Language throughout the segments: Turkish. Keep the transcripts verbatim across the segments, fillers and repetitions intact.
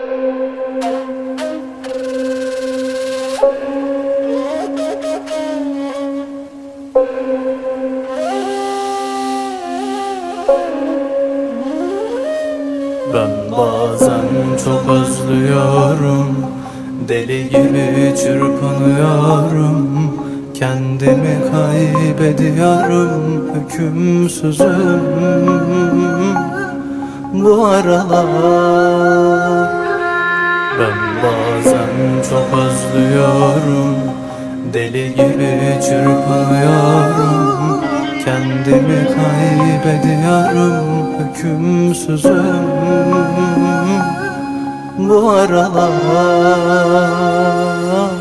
Ben bazen çok özlüyorum, deli gibi çırpınıyorum, kendimi kaybediyorum, hükümsüzüm bu aralar. Ben bazen çok özlüyorum, deli gibi çırpınıyorum, kendimi kaybediyorum, hükümsüzüm bu aralar.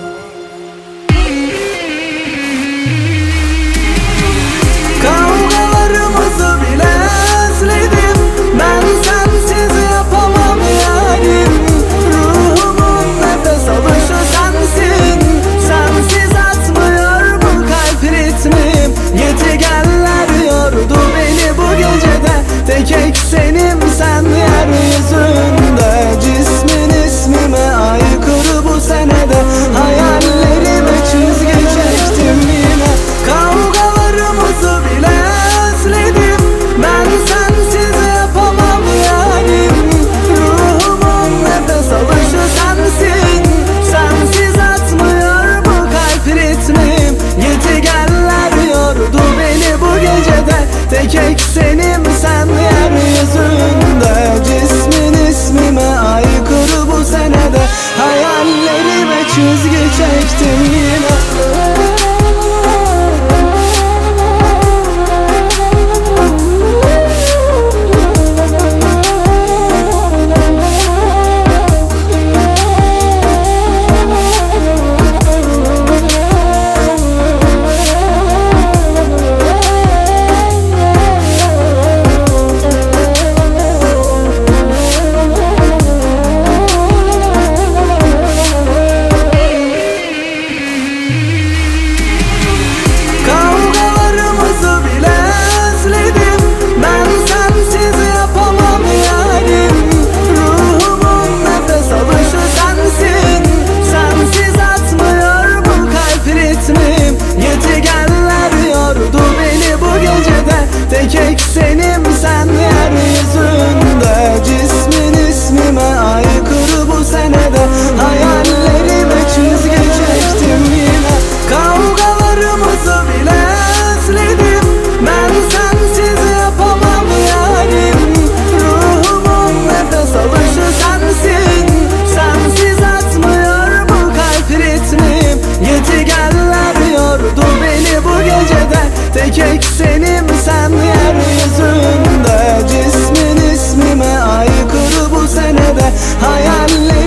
Kavgalarımızı bile özledim, ben sensiz yapamam yarim. Ruhumun nefes alışı sensin, sensiz atmıyor bu kalp ritmim. Yetigenler yordu beni bu gecede, tek eksenim sen yeryüzünde. Cismin ismime aykırı bu senede, hayallerime çizgi çektim yine. Kavgalarımızı bile özledim, ben sensiz yapamam yarim. Ruhumun nefes alışı sensin, sensiz atmıyor bu kalp ritmim. Yetigenler yordu beni bu gecede, tek eksenim sen yeryüzünde. Cismin ismime aykırı bu senede, hayallerime çizgi çektim yine. Tek eksenim sen yeryüzünde, cismin ismime aykırı bu senede, hayallerime çizgi çektim yine. Kavgalarımızı bile özledim, ben sensiz yapamam yarim. Ruhumun nefes alışı sensin, sensiz atmıyor bu kalp ritmim. Yetigenler yordu beni bu gecede, tek eksenim sen yeryüzünde. Cismin ismime aykırı bu senede, hayaller